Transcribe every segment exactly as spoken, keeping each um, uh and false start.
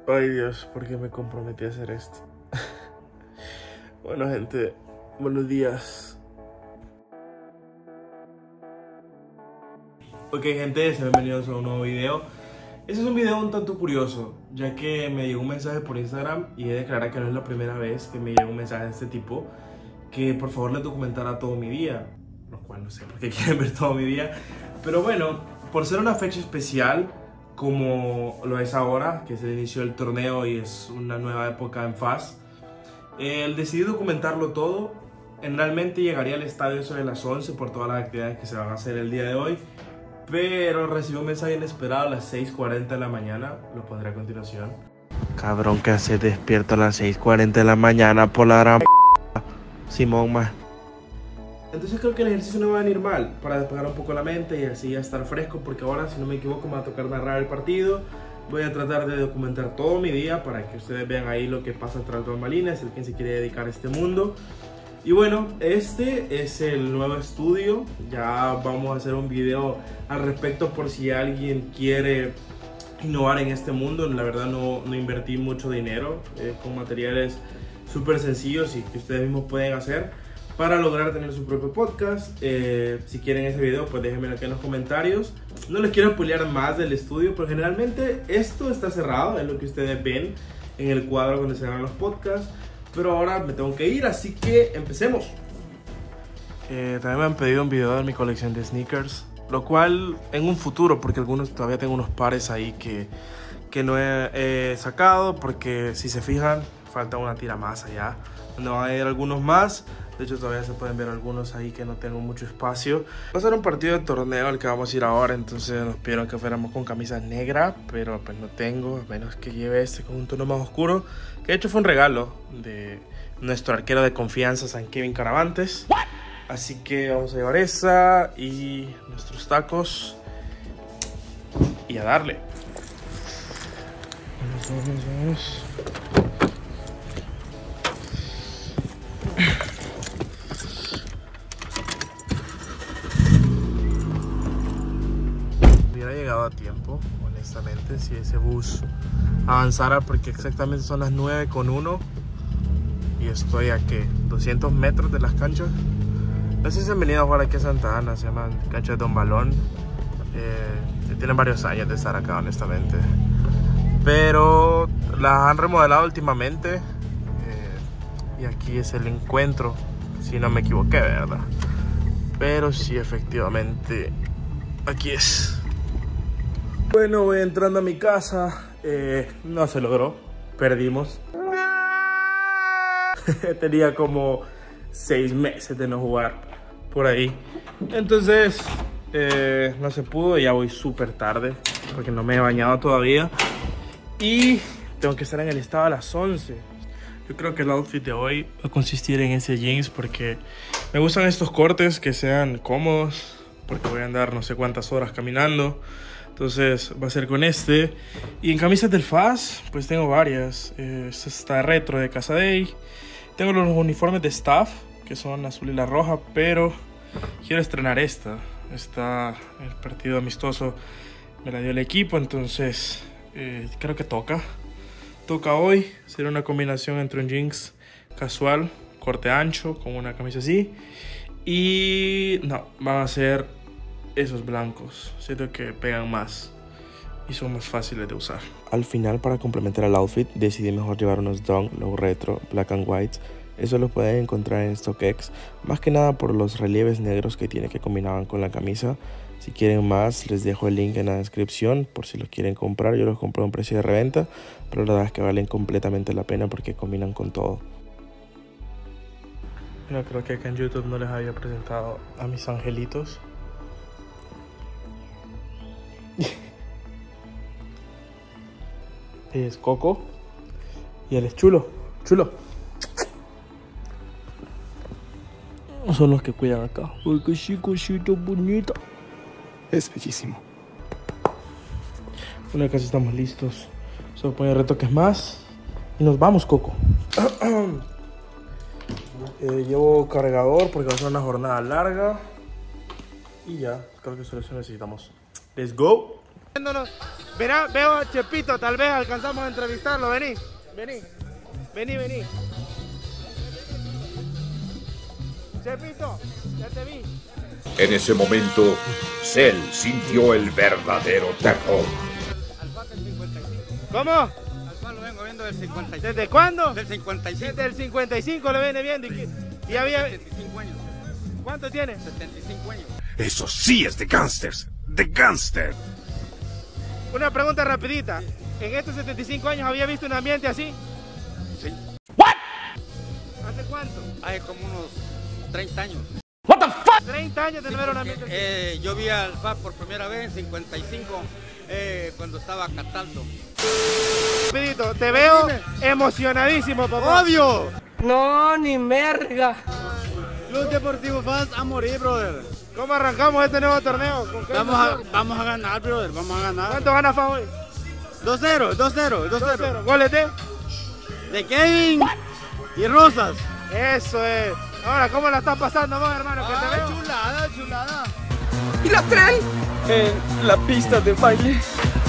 Ay Dios, ¿por qué me comprometí a hacer esto? Bueno gente, buenos días. Ok gente, sean bienvenidos a un nuevo video. Este es un video un tanto curioso, ya que me llegó un mensaje por Instagram y he de declarar que no es la primera vez que me llega un mensaje de este tipo, que por favor les documentara todo mi día, lo cual no sé por qué quieren ver todo mi día, pero bueno, por ser una fecha especial como lo es ahora, que es el inicio del torneo y es una nueva época en F A S, eh, decidí documentarlo todo. Generalmente llegaría al estadio sobre las once por todas las actividades que se van a hacer el día de hoy, pero recibí un mensaje inesperado a las seis cuarenta de la mañana, lo pondré a continuación. Cabrón, que hace despierto a las seis cuarenta de la mañana por la gran p***, Simón, más. Entonces creo que el ejercicio no va a venir mal, para despejar un poco la mente y así ya estar fresco, porque ahora, si no me equivoco, me va a tocar narrar el partido. Voy a tratar de documentar todo mi día para que ustedes vean ahí lo que pasa tras bambalinas, el quien se quiere dedicar a este mundo. Y bueno, este es el nuevo estudio. Ya vamos a hacer un video al respecto por si alguien quiere innovar en este mundo. La verdad no, no invertí mucho dinero, eh, con materiales súper sencillos y que ustedes mismos pueden hacer para lograr tener su propio podcast. Eh, si quieren ese video, pues déjenmelo aquí en los comentarios. No les quiero spoilear más del estudio, pero generalmente esto está cerrado, es lo que ustedes ven en el cuadro donde se ven los podcasts. Pero ahora me tengo que ir, así que empecemos. Eh, también me han pedido un video de mi colección de sneakers, lo cual en un futuro, porque algunos todavía tengo unos pares ahí que, que no he, he sacado, porque si se fijan, falta una tira más allá, donde van a ir algunos más. De hecho todavía se pueden ver algunos ahí que no tengo mucho espacio. Va a ser un partido de torneo el que vamos a ir ahora, entonces nos pidieron que fuéramos con camisas negras, pero pues no tengo, a menos que lleve este con un tono más oscuro, que de hecho fue un regalo de nuestro arquero de confianza, San Kevin Caravantes. What? Así que vamos a llevar esa y nuestros tacos y a darle. Vamos, vamos, vamos. Hubiera llegado a tiempo, honestamente, si ese bus avanzara, porque exactamente son las nueve con uno y estoy a ¿qué? doscientos metros de las canchas. No sé si han venido a jugar aquí a Santa Ana, se llaman canchas de Don Balón. Eh, tienen varios años de estar acá, honestamente, pero las han remodelado últimamente, eh, y aquí es el encuentro, si no me equivoqué, ¿verdad? Pero sí, efectivamente, aquí es. Bueno, voy entrando a mi casa. Eh, no se logró, perdimos. Tenía como seis meses de no jugar por ahí. Entonces, eh, no se pudo. Ya voy súper tarde porque no me he bañado todavía. Y tengo que estar en el estado a las once. Yo creo que el outfit de hoy va a consistir en ese jeans, porque me gustan estos cortes que sean cómodos, porque voy a andar no sé cuántas horas caminando. Entonces va a ser con este. Y en camisas del F A S, pues tengo varias. Eh, esta está retro de Casa Day. Tengo los uniformes de staff, que son azul y la roja, pero quiero estrenar esta. Esta, el partido amistoso me la dio el equipo, entonces eh, creo que toca. Toca hoy. Será una combinación entre un jeans casual, corte ancho, con una camisa así. Y no, van a ser esos blancos. Siento que pegan más y son más fáciles de usar. Al final, para complementar el outfit, decidí mejor llevar unos Dunk Low Retro Black and White. Eso lo pueden encontrar en StockX, más que nada por los relieves negros que tiene que combinaban con la camisa. Si quieren más, les dejo el link en la descripción por si los quieren comprar. Yo los compré a un precio de reventa, pero la verdad es que valen completamente la pena porque combinan con todo. No creo que acá en YouTube no les había presentado a mis angelitos. Es Coco y él es Chulo. Chulo. Son los que cuidan acá. Uy, qué chicosito bonito. Es bellísimo. Bueno, casi estamos listos. Solo poner retoques más y nos vamos, Coco. eh, llevo cargador porque va a ser una jornada larga. Y ya, creo que solo eso necesitamos. Let's go. Verá, veo a Chepito, tal vez alcanzamos a entrevistarlo. Vení, vení, vení, vení. Chepito, ya te vi. En ese momento, Cell sintió el verdadero terror. Alfa del cincuenta y cinco. ¿Cómo? Alfa lo vengo viendo del cincuenta y cinco. ¿Desde cuándo? Del cincuenta y cinco. Desde el cincuenta y cinco lo viene viendo. ¿Y, y había... setenta y cinco años. ¿Cuánto tiene? setenta y cinco años. Eso sí es de gangsters, de gangster. Una pregunta rapidita. ¿En estos setenta y cinco años había visto un ambiente así? Sí. ¿What? ¿Hace cuánto? Hace como unos treinta años. What the fuck? treinta años de no ver un ambiente así. Eh, yo vi al F A por primera vez en cincuenta y cinco, eh, cuando estaba Cataldo. Rapidito, te veo Dime. emocionadísimo, papá. ¡Obvio! No, ni merga. Club Deportivo F A S a morir, brother. ¿Cómo arrancamos este nuevo torneo? ¿Con qué vamos, a, vamos a ganar, brother, vamos a ganar. ¿Cuánto gana F A hoy? dos cero, dos cero, dos cero. ¿Goles de? De Kevin What? Y Rosas. Eso es. Ahora, ¿cómo la estás pasando vos, hermano? Que ah, te veo. Chulada, chulada. ¿Y la tren? En la pista de baile.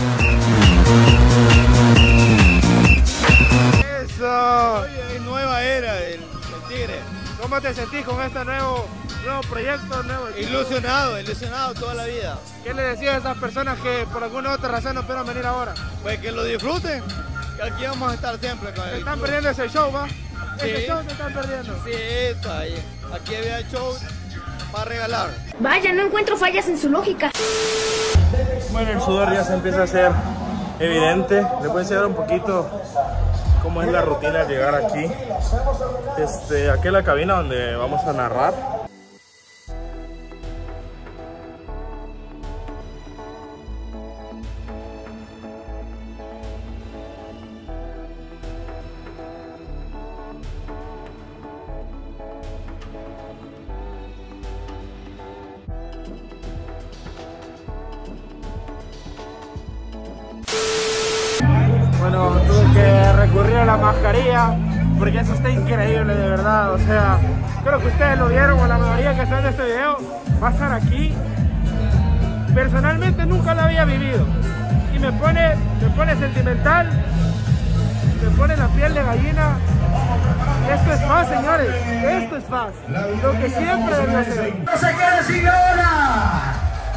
Eso. Oye, es nueva era del, del Tigre. ¿Cómo te sentís con este nuevo, nuevo proyecto? Nuevo ilusionado, ilusionado toda la vida. ¿Qué le decías a esas personas que por alguna otra razón no pueden venir ahora? Pues que lo disfruten, que aquí vamos a estar siempre con el el Están club. perdiendo ese show, ¿va? Sí. Ese show te están perdiendo. Sí, está ahí. Aquí había show para regalar. Vaya, no encuentro fallas en su lógica. Bueno, el sudor ya se empieza a hacer evidente. Les voy a enseñar un poquito cómo es la rutina al llegar aquí. Este, aquí es la cabina donde vamos a narrar. Bueno, tuve que recurrir a la mascarilla porque eso está increíble, de verdad. O sea, creo que ustedes lo vieron, o la mayoría que están en este video va a estar aquí. Personalmente nunca lo había vivido y me pone, me pone sentimental, me pone la piel de gallina. Esto es F A S, señores, esto es F A S, lo que siempre debió ser. ¡No se quede sin hora!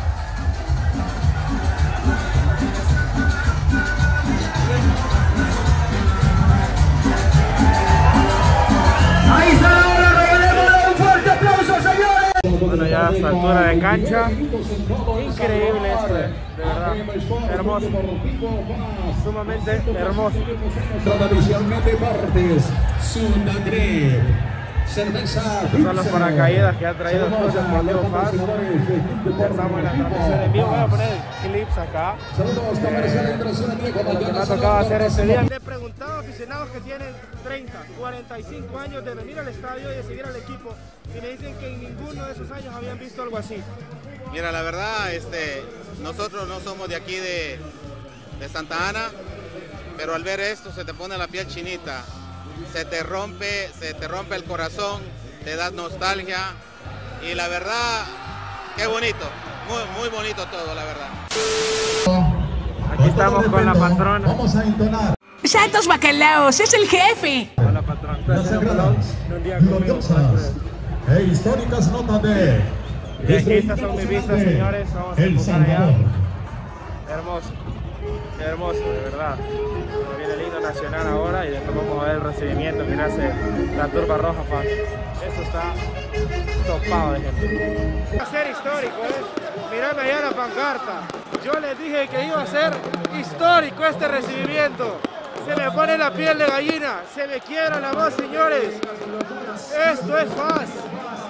Ahí está la hora, regalémosle un fuerte aplauso, señores. Bueno, ya a esta altura de cancha, increíble esto, de verdad, hermoso, sumamente hermoso. Tradicionalmente partes, Sudagreb, cerveza. Estos son los paracaídas que ha traído el Club Deportivo F A S. Ya estamos en la transmisión en vivo, voy a poner clips acá. Eh, lo que me ha tocado hacer este día. Le he preguntado a aficionados que tienen treinta, cuarenta y cinco años de venir al estadio y de seguir al equipo y me dicen que en ninguno de esos años habían visto algo así. Mira, la verdad, este, nosotros no somos de aquí de, de Santa Ana, pero al ver esto se te pone la piel chinita, se te rompe, se te rompe el corazón, te da nostalgia y la verdad, qué bonito, muy, muy bonito todo, la verdad. Aquí estamos con la patrona. Vamos a entonar. ¡Santos bacalaos! ¡Es el jefe! Con la patrona. Las sagradas, gloriosas e históricas notas de... Y aquí estas son mis vistas, señores. Vamos a El enfocar allá. Salvador. Hermoso. Qué hermoso, de verdad. Viene el himno nacional ahora y después vamos a ver el recibimiento que le hace la turba roja F A S. Esto está topado de gente. Va a ser histórico, ¿eh? Mirame allá la pancarta. Yo les dije que iba a ser histórico este recibimiento. Se me pone la piel de gallina, se me quiebra la voz, señores. Esto es F A S.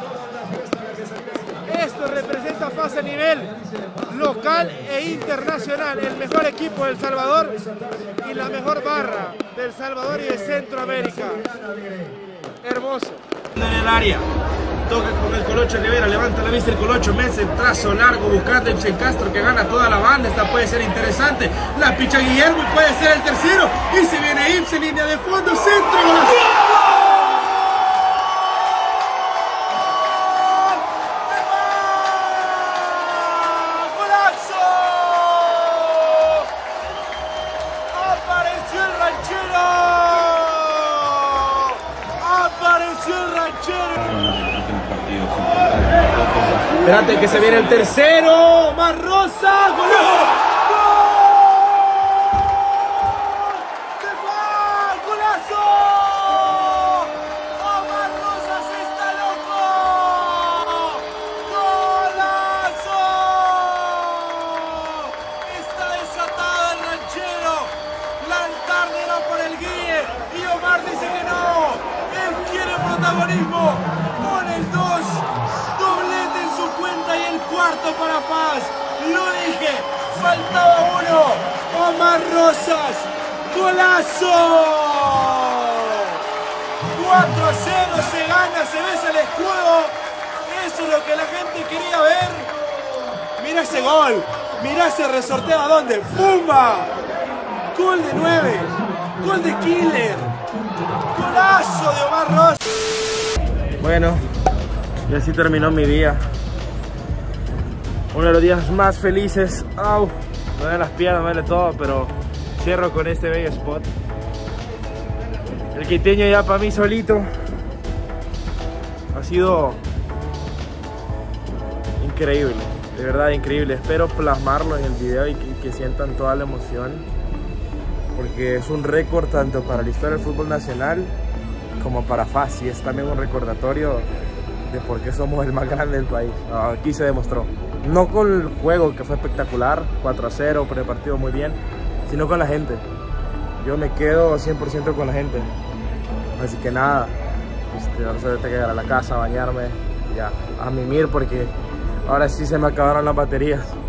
Esto representa F A S a nivel local e internacional. El mejor equipo de El Salvador y la mejor barra de El Salvador y de Centroamérica. Hermoso. En el área. Toca con el Colocho Rivera, levanta la vista el Colocho, mete el trazo largo buscando a Ibsen Castro que gana toda la banda. Esta puede ser interesante. La picha Guillermo y puede ser el tercero. Y se viene Ibsen, línea de fondo, centro. Espérate que se viene el tercero. Más Rosa. ¡Golazo! Protagonismo con el dos, doblete en su cuenta y el cuarto para Paz. Lo dije, faltaba uno. Omar Rosas, golazo. cuatro a cero se gana, se besa el escudo. Eso es lo que la gente quería ver. Mira ese gol, mira ese resorteo a dónde. ¡Pumba! Gol de nueve, gol de Killer. Golazo de Omar Rosas. Bueno, y así terminó mi día. Uno de los días más felices. ¡Au! Me duelen las piernas, me duele todo, pero cierro con este bello spot. El quiteño ya para mí solito ha sido increíble, de verdad increíble. Espero plasmarlo en el video y que, y que sientan toda la emoción, porque es un récord tanto para la historia del fútbol nacional como para F A S, y es también un recordatorio de por qué somos el más grande del país. Aquí se demostró, no con el juego que fue espectacular, cuatro a cero, pero el partido muy bien, sino con la gente. Yo me quedo cien por ciento con la gente, así que nada, este, ahora solo tengo que llegar a la casa, bañarme, ya, a mimir, porque ahora sí se me acabaron las baterías.